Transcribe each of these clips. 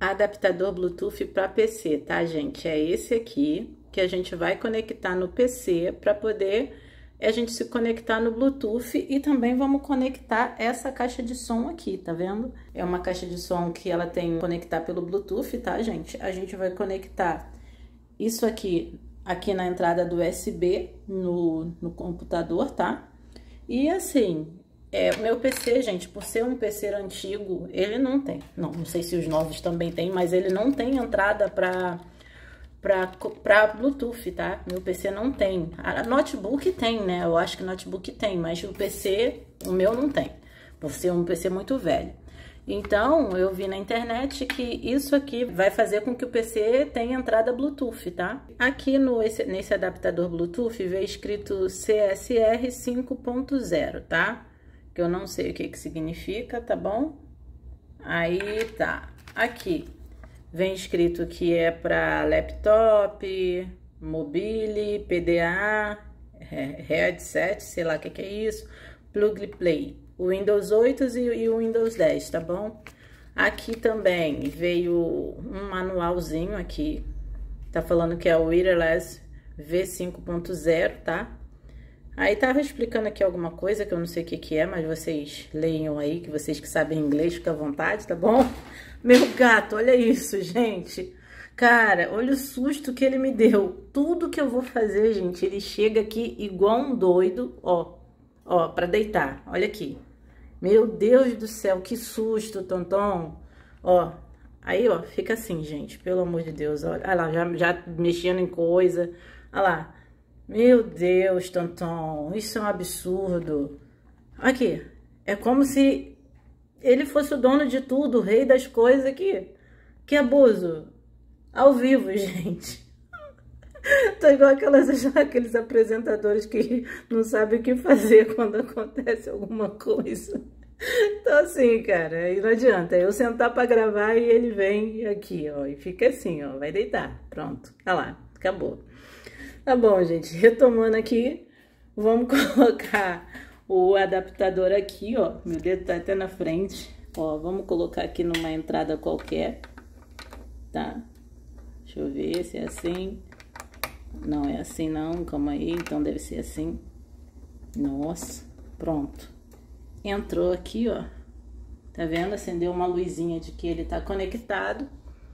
adaptador Bluetooth para PC, tá, gente? É esse aqui que a gente vai conectar no PC para poder a gente se conectar no Bluetooth e também vamos conectar essa caixa de som aqui, tá vendo? É uma caixa de som que ela tem que conectar pelo Bluetooth, tá, gente? A gente vai conectar isso aqui na entrada do USB no computador, tá? E assim, o meu PC, gente, por ser um PC antigo, ele não tem. Não sei se os novos também tem, mas ele não tem entrada para Bluetooth, tá? Meu PC não tem. A notebook tem, né? Eu acho que notebook tem, mas o PC, o meu não tem, por ser um PC muito velho. Então, eu vi na internet que isso aqui vai fazer com que o PC tenha entrada Bluetooth, tá? Aqui nesse adaptador Bluetooth veio escrito CSR 5.0, tá? Que eu não sei o que significa, tá bom? Aí tá. Aqui vem escrito que é para laptop, mobile, PDA, headset, sei lá o que é isso, plug and play, o Windows 8 e o Windows 10, tá bom? Aqui também veio um manualzinho aqui, tá falando que é o Wireless V5.0, tá? Aí tava explicando aqui alguma coisa que eu não sei o que é, mas vocês leiam aí, que vocês que sabem inglês, fica à vontade, tá bom? Meu gato, olha isso, gente. Cara, olha o susto que ele me deu. Tudo que eu vou fazer, gente, ele chega aqui igual um doido, ó. Ó, pra deitar, olha aqui. Meu Deus do céu, que susto, Tonton. Ó, aí, ó, fica assim, gente, pelo amor de Deus. Olha lá, já mexendo em coisa. Olha lá. Meu Deus, Tonton, isso é um absurdo. Aqui, é como se ele fosse o dono de tudo, o rei das coisas aqui. Que abuso. Ao vivo, gente. Tô igual aqueles apresentadores que não sabem o que fazer quando acontece alguma coisa. Então assim, cara, aí não adianta. Eu sentar pra gravar e ele vem aqui, ó, e fica assim, ó, vai deitar. Pronto, tá lá, acabou. Tá bom, gente, retomando aqui, vamos colocar o adaptador aqui, ó, meu dedo tá até na frente, ó, vamos colocar aqui numa entrada qualquer, tá? Deixa eu ver se é assim. Não é assim não, calma aí, então deve ser assim. Nossa, pronto. Entrou aqui, ó, tá vendo? Acendeu uma luzinha de que ele tá conectado.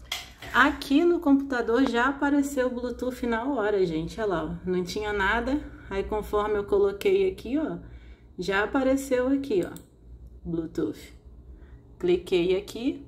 Aqui no computador já apareceu o Bluetooth na hora, gente, olha lá, ó. Não tinha nada, aí conforme eu coloquei aqui, ó, já apareceu aqui, ó, Bluetooth. Cliquei aqui,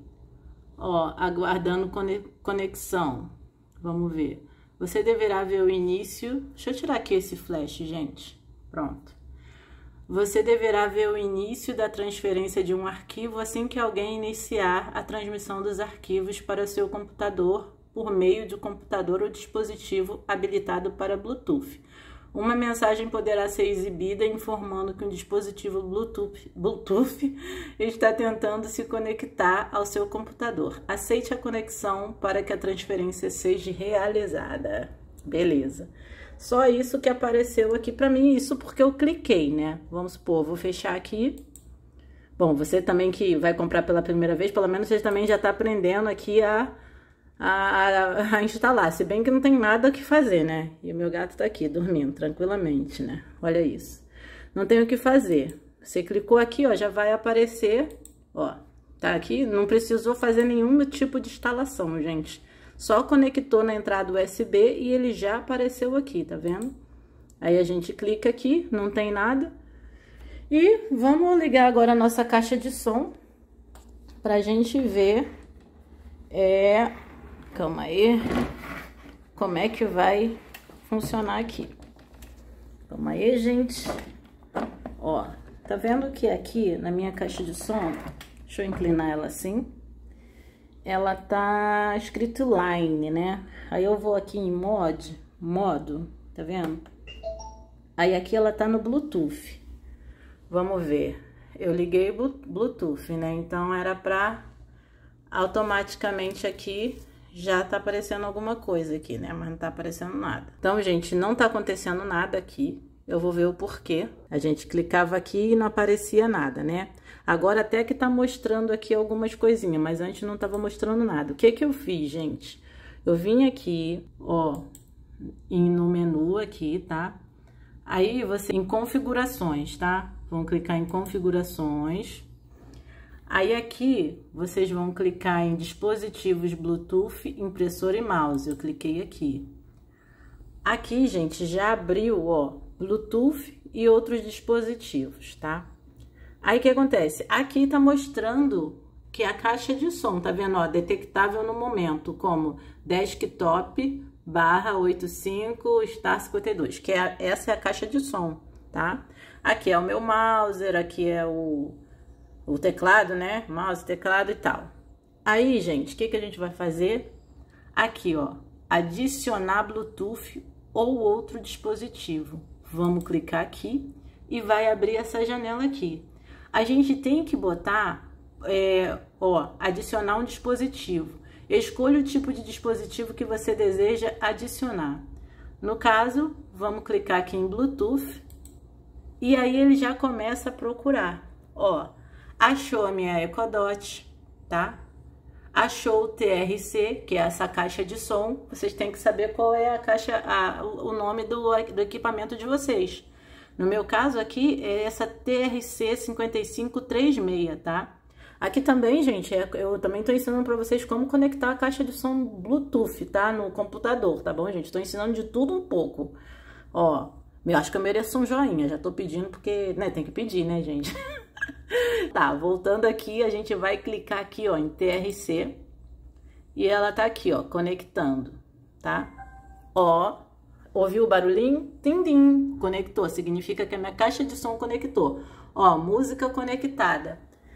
ó, aguardando conexão, vamos ver. Você deverá ver o início, deixa eu tirar aqui esse flash, gente, pronto. Você deverá ver o início da transferência de um arquivo assim que alguém iniciar a transmissão dos arquivos para seu computador por meio de computador ou dispositivo habilitado para Bluetooth. Uma mensagem poderá ser exibida informando que um dispositivo Bluetooth está tentando se conectar ao seu computador. Aceite a conexão para que a transferência seja realizada. Beleza. Só isso que apareceu aqui pra mim, isso porque eu cliquei, né? Vamos supor, vou fechar aqui. Bom, você também que vai comprar pela primeira vez, pelo menos você também já tá aprendendo aqui a instalar. Se bem que não tem nada o que fazer, né? E o meu gato tá aqui, dormindo tranquilamente, né? Olha isso. Não tem o que fazer. Você clicou aqui, ó, já vai aparecer, ó. Tá aqui, não precisou fazer nenhum tipo de instalação, gente. Só conectou na entrada USB e ele já apareceu aqui, tá vendo? Aí a gente clica aqui, não tem nada. E vamos ligar agora a nossa caixa de som pra gente ver, calma aí, como é que vai funcionar aqui. Calma aí, gente. Ó, tá vendo que aqui na minha caixa de som, deixa eu inclinar ela assim, ela tá escrito line, né? Aí eu vou aqui em modo, tá vendo? Aí aqui ela tá no Bluetooth. Vamos ver. Eu liguei Bluetooth, né? Então era pra automaticamente aqui já tá aparecendo alguma coisa aqui, né? Mas não tá aparecendo nada. Então, gente, não tá acontecendo nada aqui. Eu vou ver o porquê. A gente clicava aqui e não aparecia nada, né? Agora até que tá mostrando aqui algumas coisinhas, mas antes não tava mostrando nada. O que que eu fiz, gente? Eu vim aqui, ó, no menu aqui, tá? Aí você, em configurações, tá? Vão clicar em configurações. Aí aqui, vocês vão clicar em dispositivos Bluetooth, impressora e mouse. Eu cliquei aqui. Aqui, gente, já abriu, ó, Bluetooth e outros dispositivos, tá? Aí, o que acontece? Aqui tá mostrando que a caixa de som, tá vendo, ó, detectável no momento, como desktop /85 star 52, que essa é a caixa de som, tá? Aqui é o meu mouse, aqui é o teclado, né? Mouse, teclado e tal. Aí, gente, o que que a gente vai fazer? Aqui, ó, adicionar Bluetooth ou outro dispositivo. Vamos clicar aqui e vai abrir essa janela aqui. A gente tem que botar, ó, adicionar um dispositivo. Escolha o tipo de dispositivo que você deseja adicionar. No caso, vamos clicar aqui em Bluetooth e aí ele já começa a procurar. Ó, achou a minha Echo Dot, tá? Achou o TRC, que é essa caixa de som. Vocês têm que saber qual é a caixa, o nome do equipamento de vocês. No meu caso aqui é essa TRC 5536, tá? Aqui também, gente, eu também tô ensinando para vocês como conectar a caixa de som Bluetooth, tá? No computador, tá bom, gente? Tô ensinando de tudo um pouco. Ó, eu acho que eu mereço um joinha, já tô pedindo porque, né, tem que pedir, né, gente? Tá, voltando aqui, a gente vai clicar aqui, ó, em TRC. E ela tá aqui, ó, conectando, tá? Ó, ouviu o barulhinho? Tim-tim, conectou, significa que a minha caixa de som conectou. Ó, música conectada.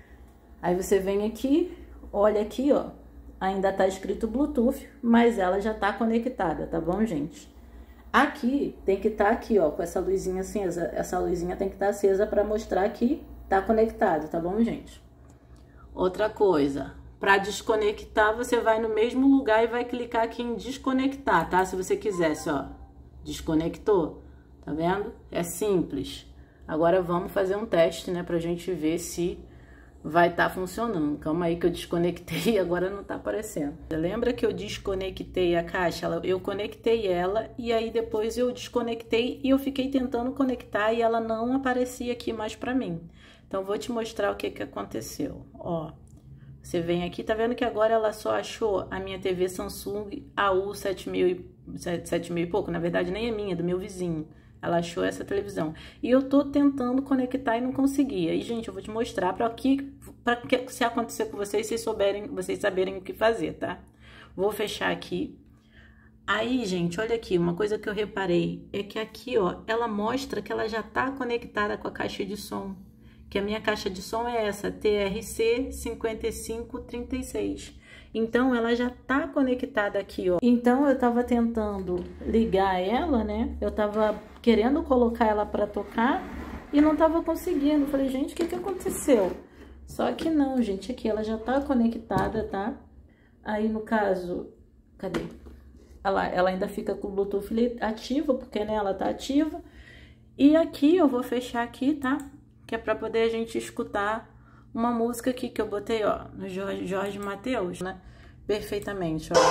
Aí você vem aqui, olha aqui, ó, ainda tá escrito Bluetooth, mas ela já tá conectada, tá bom, gente? Aqui, tem que estar aqui, ó, com essa luzinha acesa. Essa luzinha tem que estar acesa para mostrar que tá conectado, tá bom, gente? Outra coisa, para desconectar, você vai no mesmo lugar e vai clicar aqui em desconectar, tá? Se você quisesse, ó, desconectou, tá vendo? É simples. Agora vamos fazer um teste, né, pra gente ver se vai estar funcionando. Calma aí que eu desconectei e agora não tá aparecendo. Lembra que eu desconectei a caixa? Eu conectei ela e aí depois eu desconectei e eu fiquei tentando conectar e ela não aparecia aqui mais pra mim. Então, vou te mostrar o que que aconteceu. Ó, você vem aqui, tá vendo que agora ela só achou a minha TV Samsung AU 7000 e pouco? Na verdade, nem é minha, é do meu vizinho. Ela achou essa televisão. E eu tô tentando conectar e não consegui. Aí, gente, eu vou te mostrar para que se acontecer com vocês, vocês saberem o que fazer, tá? Vou fechar aqui. Aí, gente, olha aqui, uma coisa que eu reparei é que aqui, ó, ela mostra que ela já tá conectada com a caixa de som. Que a minha caixa de som é essa, TRC 5536. Então, ela já tá conectada aqui, ó. Então, eu tava tentando ligar ela, né? Eu tava querendo colocar ela pra tocar e não tava conseguindo. Falei, gente, o que que aconteceu? Só que não, gente, aqui ela já tá conectada, tá? Aí, no caso, cadê? Ela ainda fica com o Bluetooth ativo, porque, né, ela tá ativa. E aqui, eu vou fechar aqui, tá? Que é pra poder a gente escutar uma música aqui que eu botei, ó, no Jorge Mateus, né? Perfeitamente, ó.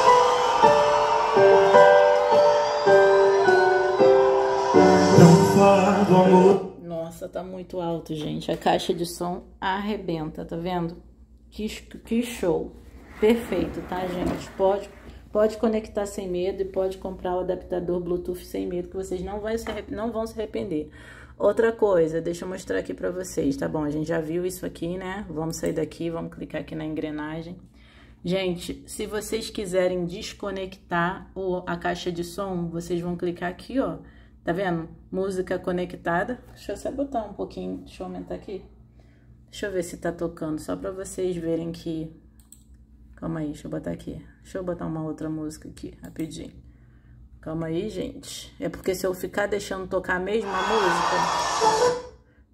Nossa, tá muito alto, gente. A caixa de som arrebenta, tá vendo? Que show. Perfeito, tá, gente? Pode conectar sem medo e pode comprar o adaptador Bluetooth sem medo, que vocês não vão se arrepender. Outra coisa, deixa eu mostrar aqui pra vocês, tá bom? A gente já viu isso aqui, né? Vamos sair daqui, vamos clicar aqui na engrenagem. Gente, se vocês quiserem desconectar a caixa de som, vocês vão clicar aqui, ó. Tá vendo? Música conectada. Deixa eu só botar um pouquinho, deixa eu aumentar aqui. Deixa eu ver se tá tocando, só pra vocês verem que... Calma aí, deixa eu botar aqui. Deixa eu botar uma outra música aqui, rapidinho. Calma aí, gente. É porque se eu ficar deixando tocar a mesma música...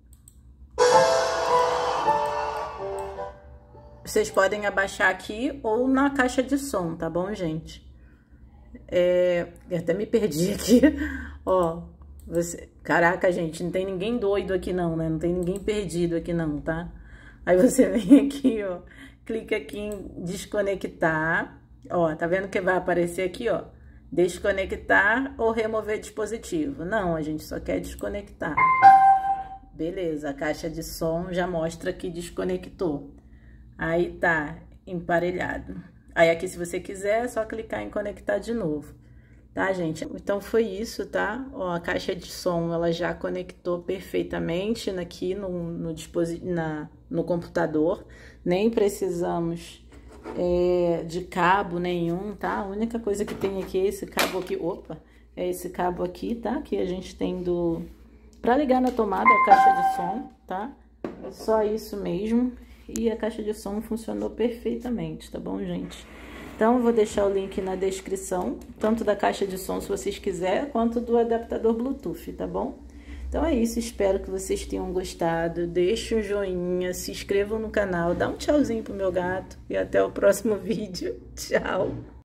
Vocês podem abaixar aqui ou na caixa de som, tá bom, gente? Eu até me perdi aqui. Ó, caraca, gente, não tem ninguém doido aqui não, né? Não tem ninguém perdido aqui não, tá? Aí você vem aqui, ó, clica aqui em desconectar, ó, tá vendo que vai aparecer aqui, ó, desconectar ou remover dispositivo. Não, a gente só quer desconectar. Beleza, a caixa de som já mostra que desconectou. Aí tá emparelhado. Aí aqui, se você quiser, é só clicar em conectar de novo. Tá, gente? Então, foi isso, tá? Ó, a caixa de som, ela já conectou perfeitamente aqui no computador. Nem precisamos de cabo nenhum, tá? A única coisa que tem aqui é esse cabo aqui. Opa! É esse cabo aqui, tá? Que a gente tem pra ligar na tomada a caixa de som, tá? É só isso mesmo. E a caixa de som funcionou perfeitamente, tá bom, gente? Então, eu vou deixar o link na descrição, tanto da caixa de som, se vocês quiserem, quanto do adaptador Bluetooth, tá bom? Então, é isso. Espero que vocês tenham gostado. Deixe um joinha, se inscrevam no canal, dá um tchauzinho pro meu gato e até o próximo vídeo. Tchau!